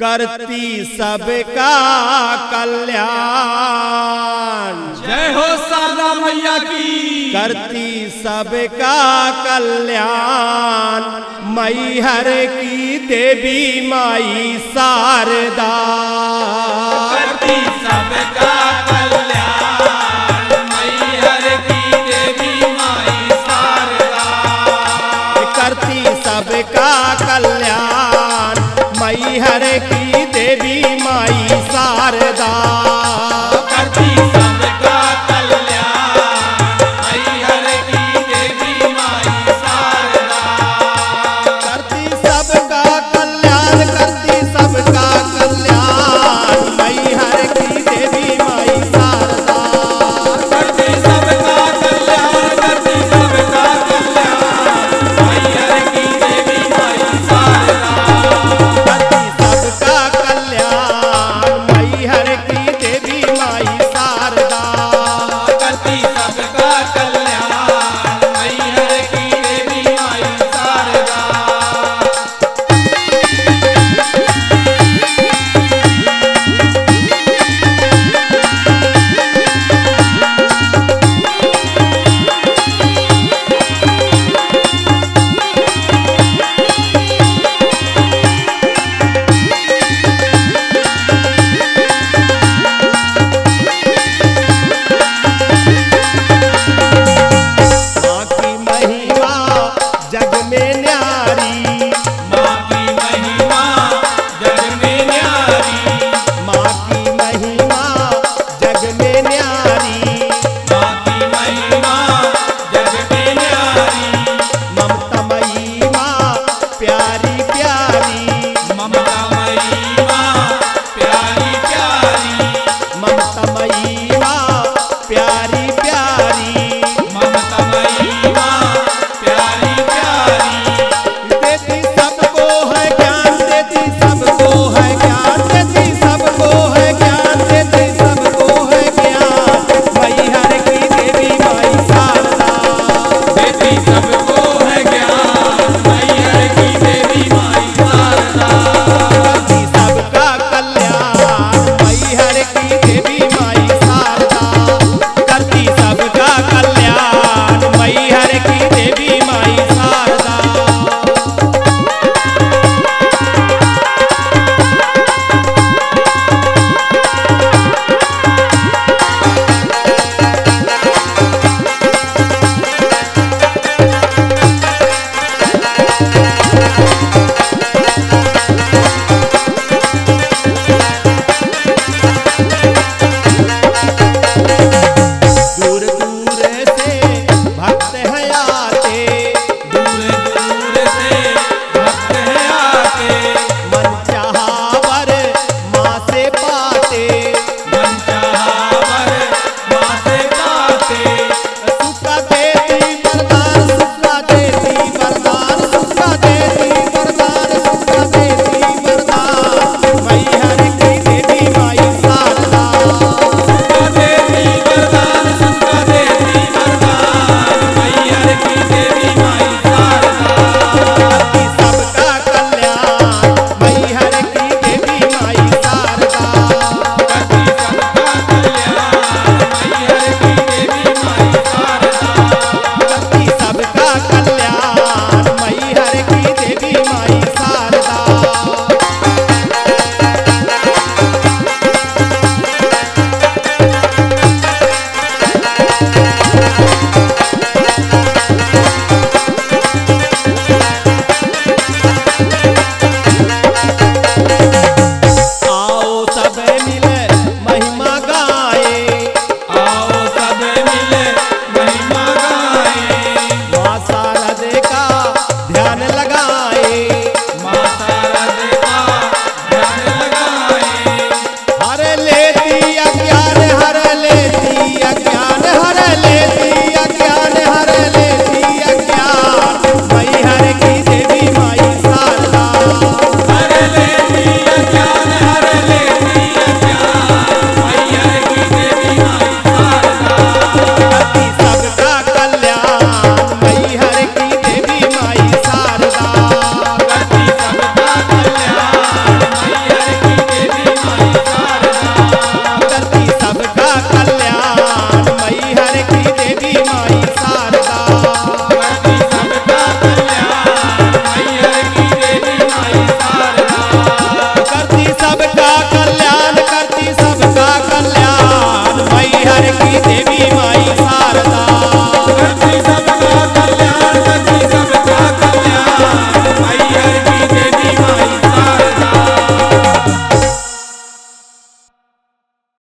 करती सबका कल्याण। जय हो शारदा मैया की। करती सबका कल्याण मैहर की देवी माई शारदा। करती सबका कल्याण मैहर की देवी माई शारदा। करती सबका कल्याण मैहर की देवी माई शारदा। करती सबका कल्याण मैहर की देवी माई शारदा। करती सबका कल्याण, करती सबका कल्याण मैहर की देवी माई शारदा। करती सबका कल्याण, करती सबका कल्याण मैहर की देवी माई शारदा। करती सबका कल्याण मैहर की देवी माई शारदा। करती सबका कल्याण मैहर की देवी माई शारदा। माँ की महिमा जग में न्यारी। माँ की महिमा जग में न्यारी। माँ की महिमा जग में न्यारी। माँ की महिमा जग में न्यारी। ममतामयी माँ प्यारी प्यारी।